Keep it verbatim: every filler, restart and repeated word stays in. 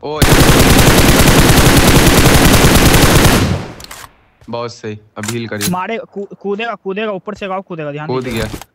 ओ बहुत सही, अब हील करिए। मारे कू, कूदेगा कूदेगा ऊपर से गाँव कूदेगा, ध्यान कूद दीजिएगा। गया।